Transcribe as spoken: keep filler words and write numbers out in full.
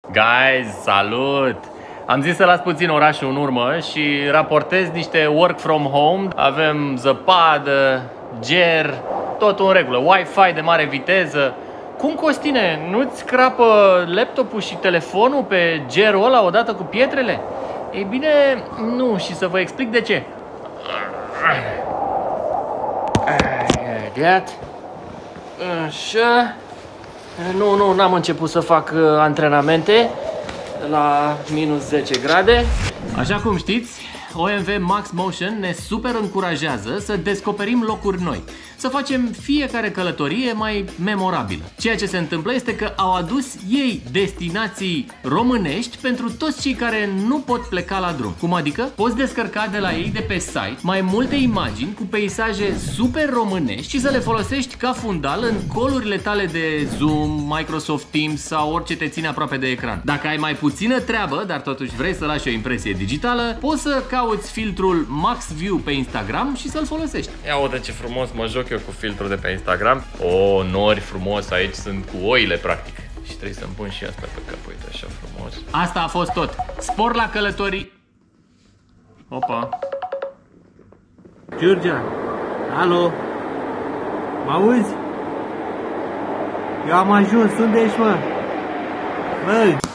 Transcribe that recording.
Guys, salut! Am zis să las puțin orașul în urmă și raportez niște work from home. Avem zăpadă, ger, totul în regulă, Wi-Fi de mare viteză. Cum, Costine, nu-ți crapă laptopul și telefonul pe gerul ăla odată cu pietrele? Ei bine, nu, și să vă explic de ce. Așa. Nu, nu, n-am început să fac antrenamente la minus zece grade. Așa cum știți, O M V Max Motion ne super încurajează să descoperim locuri noi, să facem fiecare călătorie mai memorabilă. Ceea ce se întâmplă este că au adus ei destinații românești pentru toți cei care nu pot pleca la drum. Cum adică? Poți descărca de la ei de pe site mai multe imagini cu peisaje super românești și să le folosești ca fundal în colurile tale de Zoom, Microsoft Teams sau orice te ține aproape de ecran. Dacă ai mai puțină treabă, dar totuși vrei să lași o impresie digitală, poți să cauți filtrul Max View pe Instagram și să-l folosești. Ia uite ce frumos mă joc eu cu filtrul de pe Instagram. O, nori frumos, aici sunt cu oile practic. Și trebuie să-mi pun și asta pe cap, uite așa frumos. Asta a fost tot. Spor la călătorii. Opa. Giurgia, alo, mă auzi? Eu am ajuns, unde ești, mă? Băi!